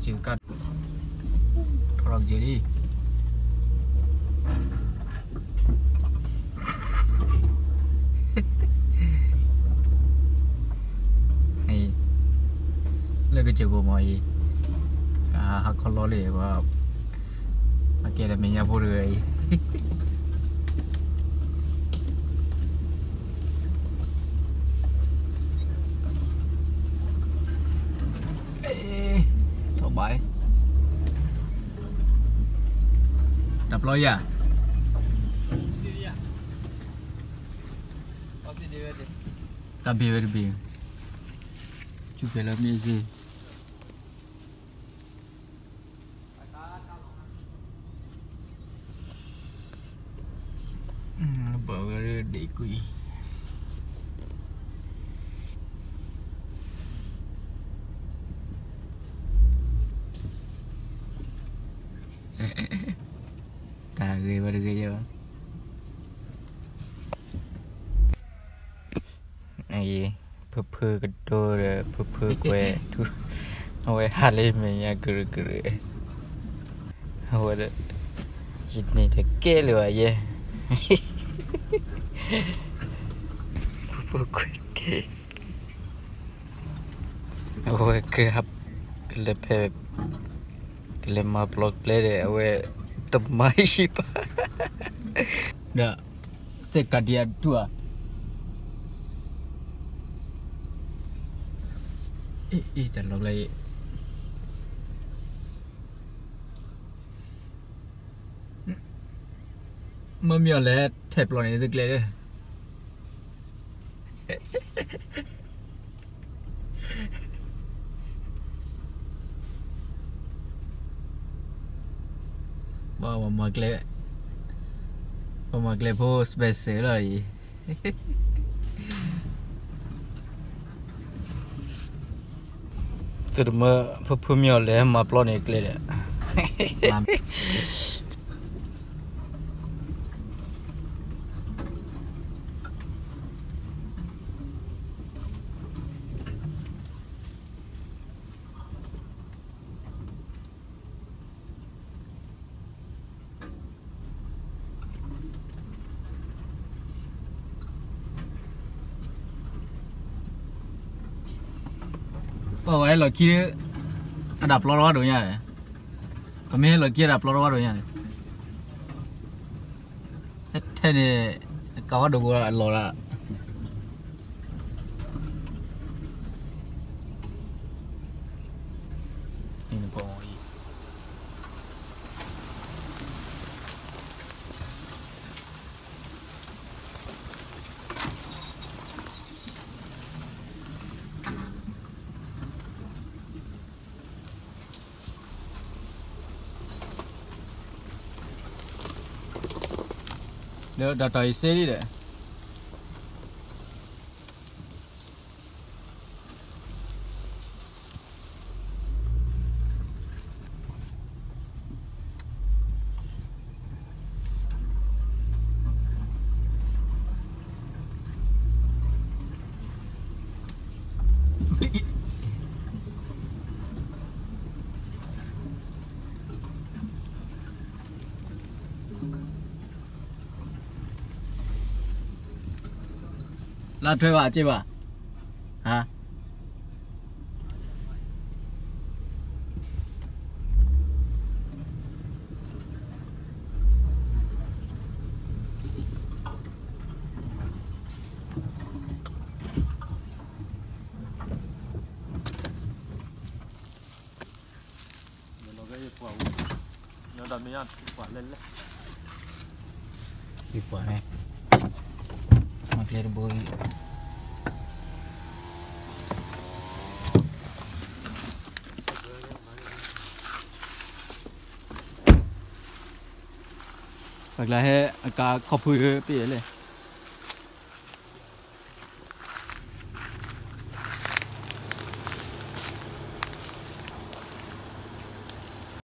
kan orang jadi hey lagi jago mai hak kalau le wa makai dah minyak pura bye đập lôi à làm bia chú phải làm gì bảo để quỷ ta ghê ba ghê chưa này phơ cái đồ rồi phơ que thu hồi hà lên mình nha cười cười hồi đó dịch này thật kê lừa vậy phơ que kê hồi cái hấp cái lẹp cái lẹp mà blog lên để hồi tập máy apa? Dah, tekat dia dua. Dan log lagi. Memioleh tap lo ni tu kelih. Bawa magle post best lagi. Terima perfumiol le maplon ekle le. Oh, ai lagi ada peluru doanya ni. Kami lagi ada peluru doanya ni. Ini ni kau ada gua lora. Ini pun. Dah tak isi ni dah. Là thuê bà chứ bà hả nó đâm miếng quả lên đấy quả này mặc lên bôi hoặc là hệ cả cọp hủy bịเลย